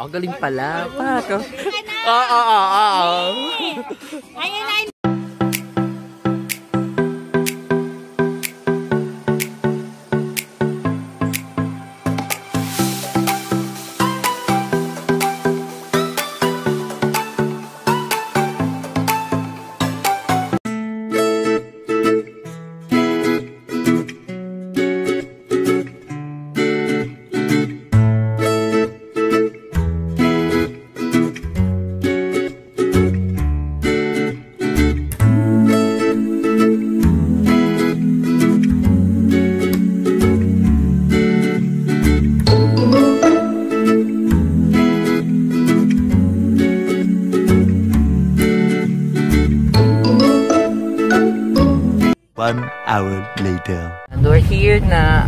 Oh, galing pala. Pato. Oo. Ayun. 1 hour later. And we're here na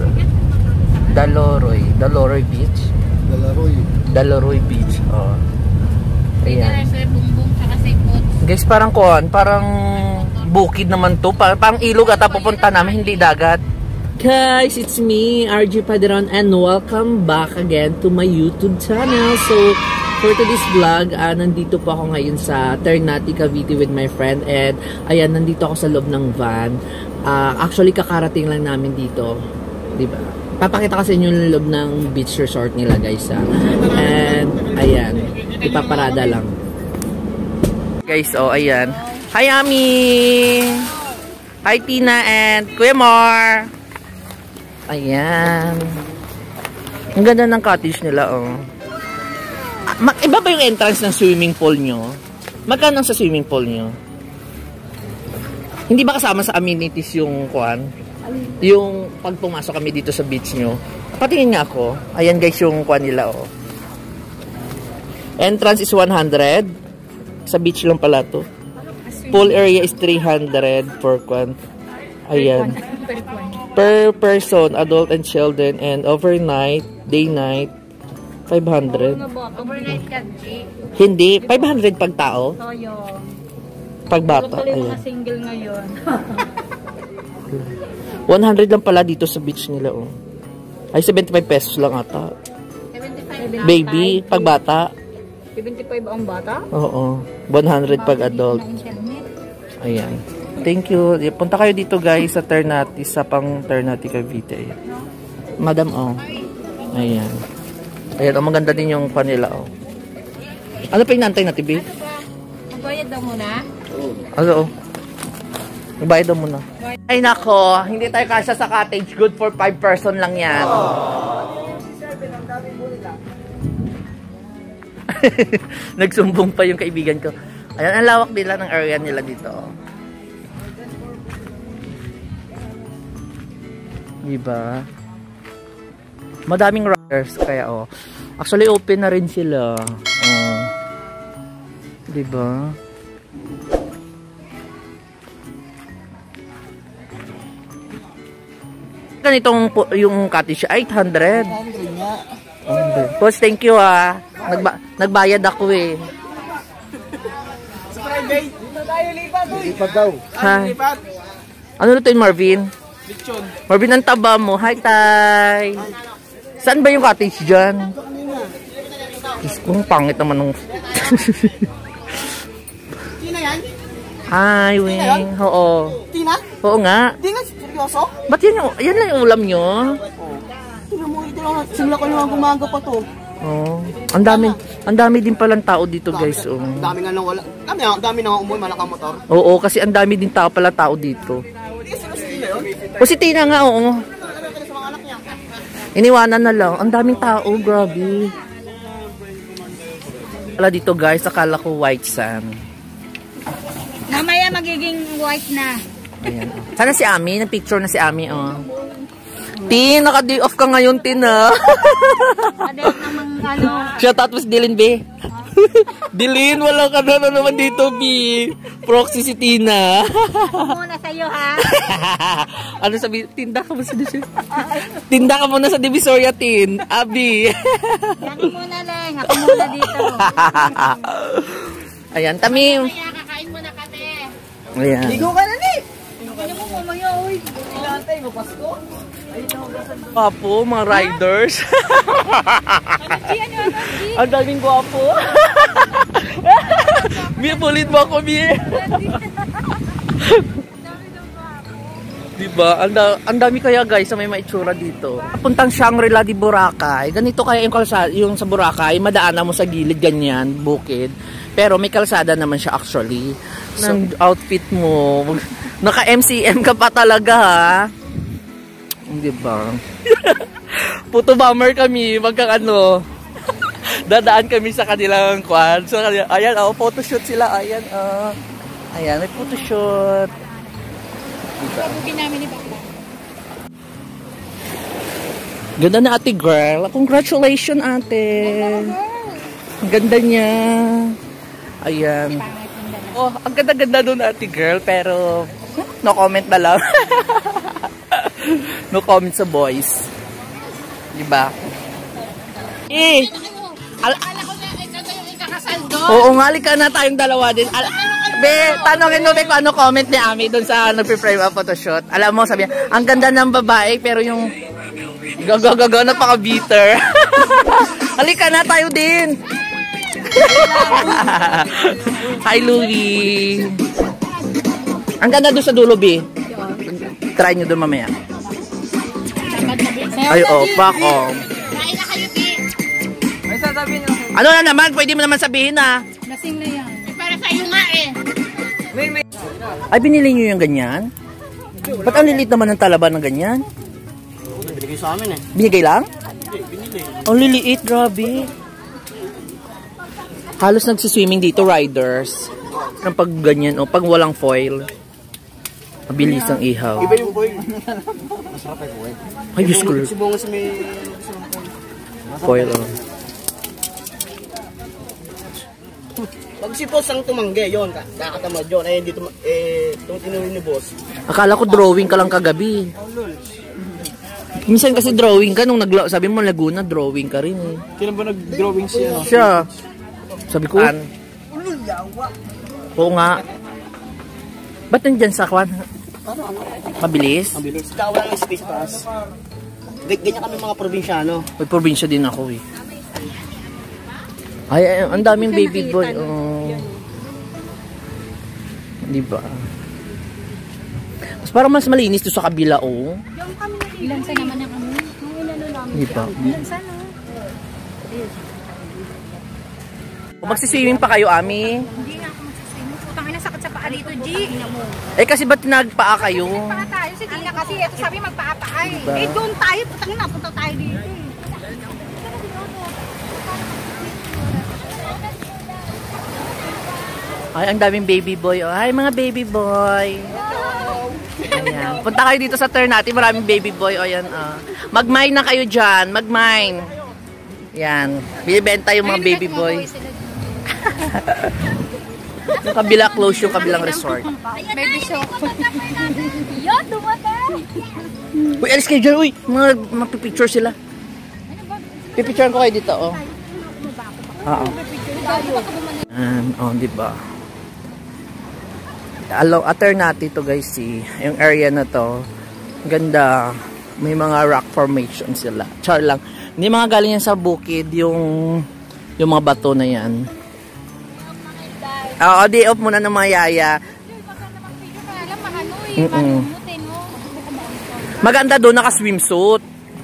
Dalaroy Beach. Dalaroy Beach. Oh. Ayan. Guys, parang bukid naman to. Parang ilog at pupunta namin, hindi dagat. Guys, it's me, RG Padron, and welcome back again to my YouTube channel. So, for today's vlog, nandito po ako ngayon sa Ternate, Cavite with my friend. And, ayan, nandito ako sa loob ng van. Actually, kakarating lang namin dito. Diba? Papakita kasi yung loob ng beach resort nila, guys. And, ayan, ipaparada lang. Guys, oh, ayan. Hi, Ami! Hi, Tina and Kuya Mar! Ayan. Ang ganda ng cottage nila, oh. Iba ba yung entrance ng swimming pool nyo? Magkano sa swimming pool nyo? Hindi ba kasama sa amenities yung kuan? Yung pag pumasok kami dito sa beach nyo? Patingin nga ako. Ayan guys yung kuan nila, oh. Entrance is 100. Sa beach lang pala to. Pool area is 300 for kuan. Ayan. Per person, adult and children, and overnight, day night, 500. Overnight kasi. Hindi, 500 pag tao. Toyo. Pag bata. Ayan. Mga single ngayon. 100 lang pala dito sa beach nila, oh. Ay, 75 pesos lang ata. 75 Baby, pag bata. 75 ang bata? Oo. 100 pag adult. Ayan. Thank you. Punta kayo dito guys sa Ternate, sa pang Ternate, Cavite. Ayan. Madam, oh. Ayan. Ayan, oh, maganda din yung panila, oh. Ano pa inantay natin, babe? Magbayad daw muna? Ano, oh. Magbayad daw muna. Ay, nako. Hindi tayo kasya sa cottage. Good for 5 person lang yan. Nagsumbong pa yung kaibigan ko. Ayan, ang lawak nila ng area nila dito. Diba? Madaming riders kaya, oh. Actually open na rin sila. Oh. Diba? Ganitong yung cottage 800. 800 nga. Boss, thank you ah. Nagbayad ako eh. Sa private. Dito tayo lipat, uy. Lipat daw. Lipat. Ano na ito yung Marvin? Lechon. Marvin, ang taba mo. Hi, Tay. Saan ba yung cottage dyan? Diyos ko, pangit naman ng... Tina yan? Hi, Wing. Oo. Tina? Oo nga. Tina, seryoso? Ba't yan lang yung ulam nyo? Tingnan mo, ito lang. Simula ko naman gumaga pa to. Oh, ang dami din palang tao dito, guys. Oh. Dami nga nang wala. Dami na nga umuwi, malakang motor. Oo, kasi ang dami din pala tao dito. Hindi kasi si Tina yun. O si Tina nga, oo. Iniwanan na lang. Ang daming tao, grabe. Wala dito, guys. Akala ko white sand. Mamaya magiging white na. Ayan. Sana si Ami. Nag-picture na si Ami, oh. Tin, naka-day off ka ngayon, Tin, ha? Adel namang ano. Shout out was Dylan, be. Dylan, wala ka na naman dito, B. Proxy si Tina. Ako muna sa'yo, ha? Ano sabi? Tinda ka muna sa Divisoria. Tinda ka muna sa Divisoria, Tin. Abi. Yan muna, Leng. Ako muna dito. Ayan, Tamim. Kaya kakain muna kami. Ayan. Ligo ka na, ni. Ano mo mamaya, uy? Ilantay mo, Pasko. Gwapo, mga riders. Ang daming gwapo. Mi, pulit mo ako, Mi. Diba? Ang dami kaya guys sa may maitsura dito. Puntang Shangri-La di Boracay. Ganito kaya yung kalsada, yung sa Boracay, madaanan mo sa gilid ganyan, bukid. Pero may kalsada naman siya actually. Ang outfit mo, naka-MCM ka pa talaga ha. Diba? Puto bomber kami, dadaan kami sa kanilang quad. So, ayan, photoshoot sila. Ayan, ayan, may photoshoot. Diba? Ganda na ate girl. Congratulations ate. Ang ganda niya. Ayan. Oh, ang ganda-ganda doon ate girl. Pero, no comment na lang. No comment sa boys. Diba? Oo nga, ka na tayong dalawa din. Be, tanongin mo kung ano comment ni Ami dun sa nagpe-frame up photoshoot. Alam mo, sabi niya, ang ganda ng babae, pero yung gagaga napaka-bitter. Halika na tayo din. Hi, Louie. Ang ganda doon sa dulo, B. Try nyo doon mamaya. Ay, pako. May sasabihin nyo. Ano na naman? Pwede mo naman sabihin na. Lasing na yan. Para sa'yo nga eh. Ay, binili nyo yung ganyan? Ba't ang lilit naman ng talaba ng ganyan? Binigay sa amin eh. Binigay lang? Binigay. Ang liliit, grabe. Halos nagsiswimming dito, riders. Ang pag ganyan, pag walang foil. Mabilis ang ihaw. Iba yung foil. Masarap yung foil. Ay, Diyos ko. Sibungas may Foil, Pag si boss ang tumangge, yun, kakatamad yun. Eh, hindi itong tinuloy ni boss. Akala ko drawing ka lang kagabi. Minsan kasi drawing ka, nung sabi mo Laguna, drawing ka rin eh. Kailan ba nag-drawing siya? Siya. Sabi ko, oo nga. Ba't nandyan sa kwan? Mabilis? Mabilis. Kaya wala ng space pass. Ganyan kami mga probinsyano. May probinsya din ako eh. Ay, ang daming baby boy. Diba? Mas parang mas malinis to sa kabila, oh. Ilan sa naman ang kami? Diba? Ilan sa no? Kung magsiswimming pa kayo, Ami? Hindi na ako magsaswimming. Putang ina, sakit sa paa dito, G. Eh, kasi ba't nagpaa kayo? Paa tayo, sige na kasi. Ito sabi magpaa-paay. Diba? Eh, doon tayo. Putang ina, punta tayo dito. Ay, ang daming baby boy. Oh. Hi, mga baby boy. Ayan. Punta kayo dito sa turn natin. Maraming baby boy. O, yan. Mag-mine na kayo dyan. Mag-mine. Yan. Binibenta yung mga baby boy. Yung kabila close yung kabilang resort. Baby shop. Yun, dumatay. Uy, alis kayo dyan. Uy, mapipicture sila. Pipicturean ko kayo dito, oh. Oo. Diba? Alternate to guys, see. Yung area na to, ganda. May mga rock formation sila. Char lang. Hindi mga galing yan sa bukid, yung mga bato na yan. Oo, day off muna ng mga yaya. Maganda doon, naka-swimsuit.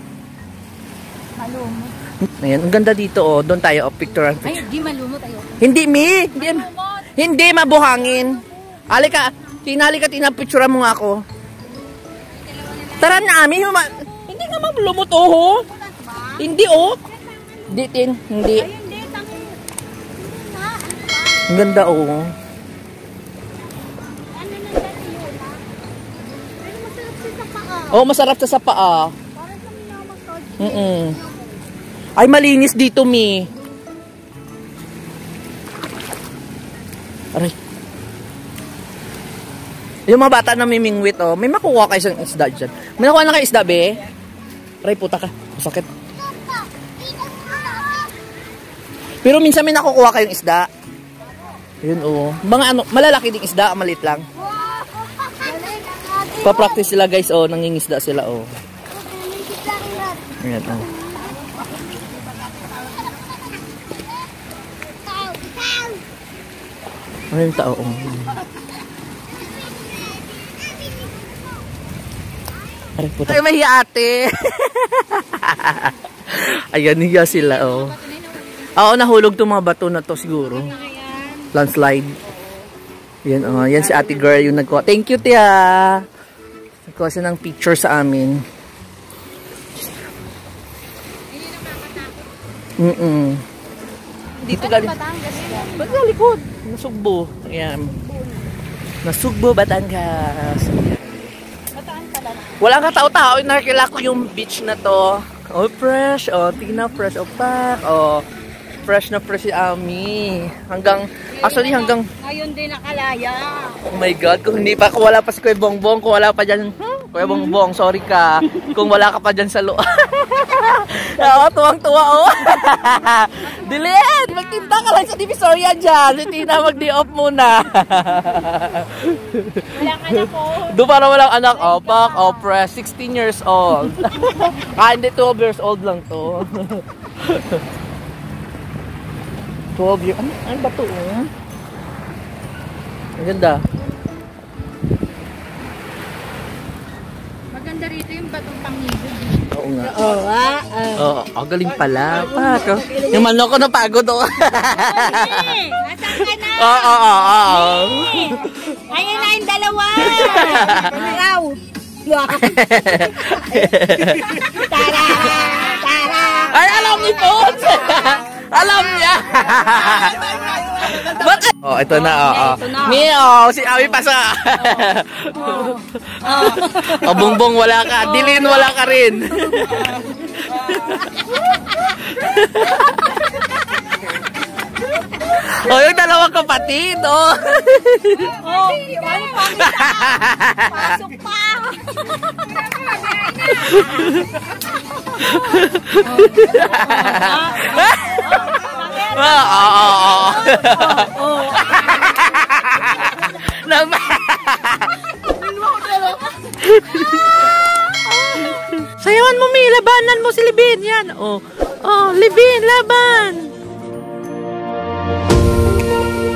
Ayan, ang ganda dito, oh. Doon tayo, picture. Ay, di malumot tayo. Hindi, Mi! Hindi, mabuhangin. Halika, tinapicturean mo nga ako. Tara na, Ami. Hindi nga lumot, oh. Hindi, oh. Hindi. Ang ganda, oh. Oh, masarap sa paa. Ay, malinis dito, Mi. Aray. Yung mga bata na mimingwit, oh. May makuha kayo sa isda dyan. May nakuha na kayo isda, be? Aray, puta ka. Masakit. Pero minsan may nakukuha kayong isda. Yun, oh. Mga ano, malalaki ding isda, malit lang. Pa-practice sila, guys, oh. Nangingisda sila, oh. Ayan, oh. Ano yung tao? Ay, mahiya ate. Ayan, hiya sila, oh. Oo, nahulog itong mga bato na to siguro. Landslide. Yan, oh. Yan si ate girl yung nagkuha. Thank you, tia. Nagkuha siya ng picture sa amin. Dito galing. Ba't nga likod? Nasugbo. Ayan. Nasugbo, Batangas. Walang katao-tao. Nakikila ko yung beach na to. Oh, fresh. Oh, tingnan, fresh. Oh, pack. Oh, fresh na fresh si Ami. Hanggang, actually hanggang... Ngayon din nakalaya. Oh my God, kung hindi pa, kung wala pa si Kuya Bongbong, kung wala pa dyan, Kuya Bongbong, sorry ka. Kung wala ka pa dyan sa loob. Oo, tuwang-tuwa, oh. Dilit, magtinta ka lang sa Divisoria dyan. Si Tina, mag-di-off muna. Walang anak ko. Doon para walang anak, oh, pak, oh, press, 16 years old. Hindi, 12 years old lang to. 12 years, ano ba to? Ang ganda. Maganda rito yung batong pangibig. Oo nga. Oo, galing pala. Yung manok ko napagod ako. Nasaan ka na? Oo. Ayun na yung dalawa. Pamiraw. Tara! Tara! Ay, alam ni Pons! Alam niya! Bakit? Oh, ito na, Mio, si Ami pa sa... Oh, Bongbong, wala ka. Dilin, wala ka rin. Oh, yung dalawang kapatid, oh. Oh, ano pa? Pasok pa. Sayawan mo, Mi, labanan mo si Libin. Yan, oh. Oh, Libin, laban.